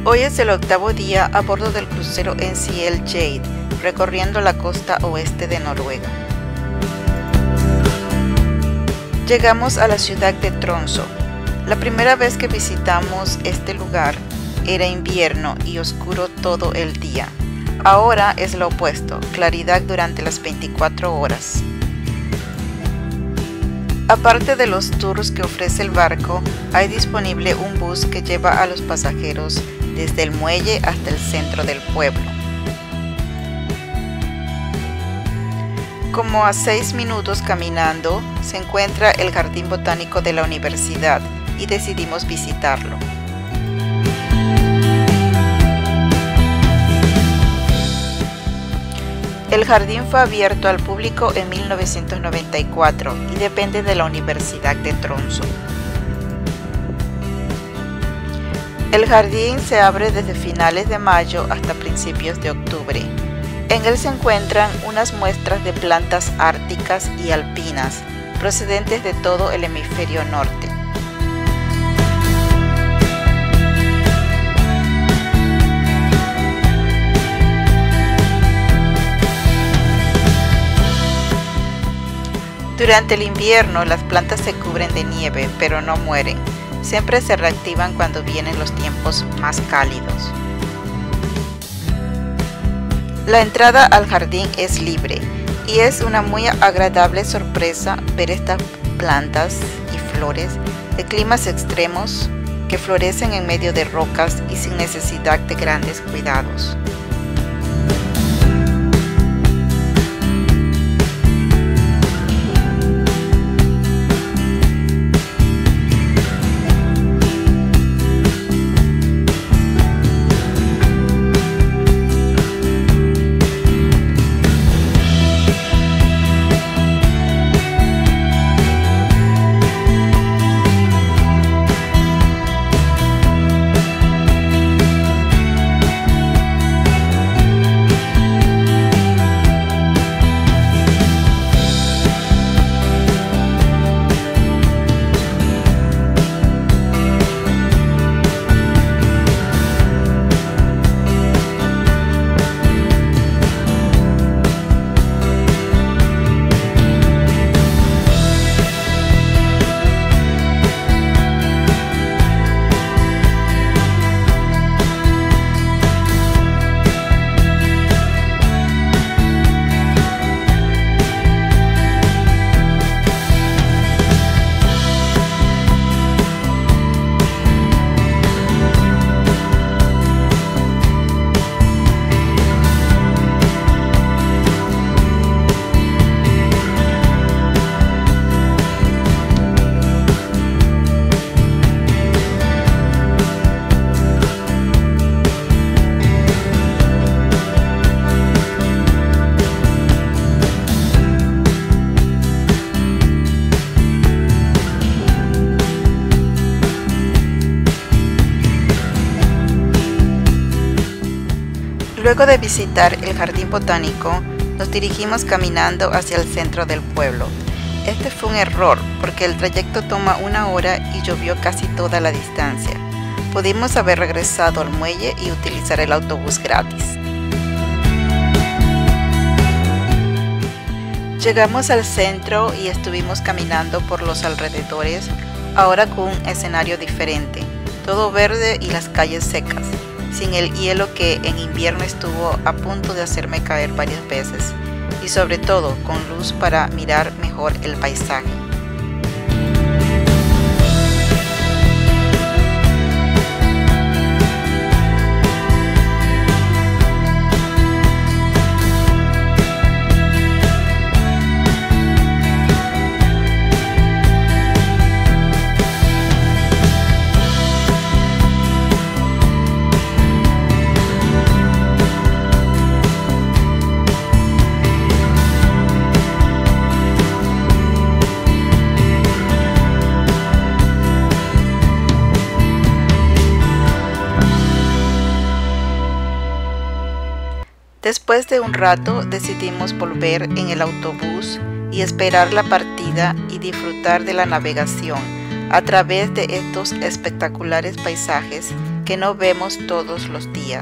Hoy es el octavo día a bordo del crucero NCL Jade, recorriendo la costa oeste de Noruega. Llegamos a la ciudad de Tromsø. La primera vez que visitamos este lugar era invierno y oscuro todo el día. Ahora es lo opuesto, claridad durante las 24 horas. Aparte de los tours que ofrece el barco, hay disponible un bus que lleva a los pasajeros desde el muelle hasta el centro del pueblo. Como a 6 minutos caminando, se encuentra el jardín botánico de la universidad y decidimos visitarlo. El jardín fue abierto al público en 1994 y depende de la Universidad de Tromsø. El jardín se abre desde finales de mayo hasta principios de octubre. En él se encuentran unas muestras de plantas árticas y alpinas procedentes de todo el hemisferio norte. Durante el invierno las plantas se cubren de nieve, pero no mueren. Siempre se reactivan cuando vienen los tiempos más cálidos. La entrada al jardín es libre y es una muy agradable sorpresa ver estas plantas y flores de climas extremos que florecen en medio de rocas y sin necesidad de grandes cuidados. Luego de visitar el jardín botánico, nos dirigimos caminando hacia el centro del pueblo. Este fue un error porque el trayecto toma 1 hora y llovió casi toda la distancia. Pudimos haber regresado al muelle y utilizar el autobús gratis. Llegamos al centro y estuvimos caminando por los alrededores, ahora con un escenario diferente, todo verde y las calles secas, sin el hielo que en invierno estuvo a punto de hacerme caer varias veces, y sobre todo con luz para mirar mejor el paisaje. Después de un rato decidimos volver en el autobús y esperar la partida y disfrutar de la navegación a través de estos espectaculares paisajes que no vemos todos los días.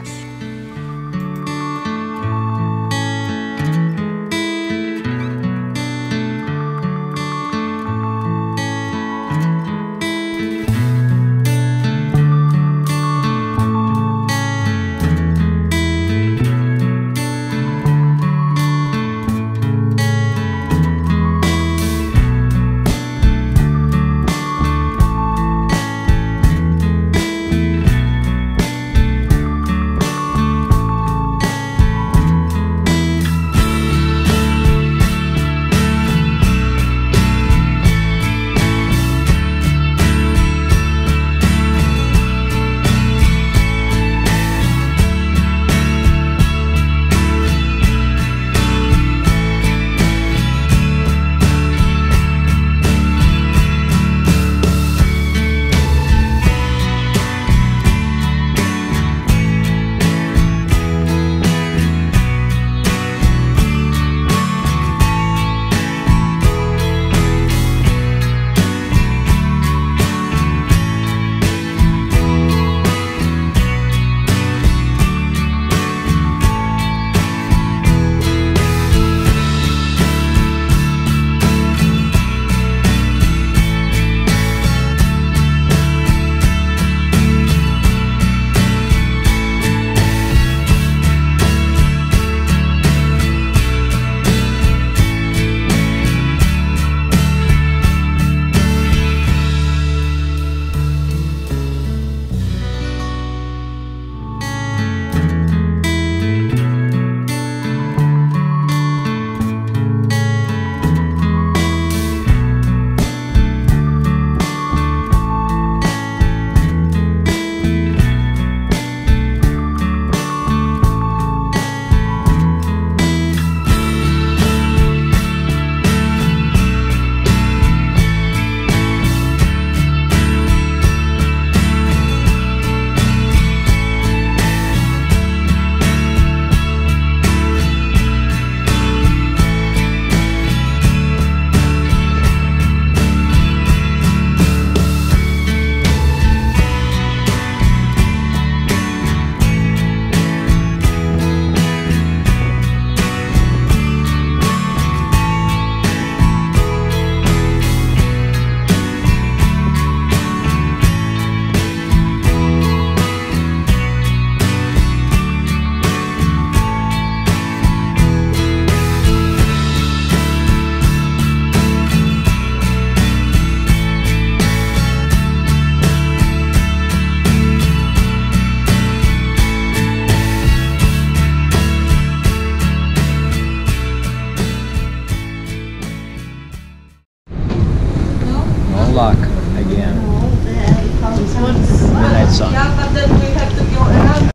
Lock again. Midnight sun.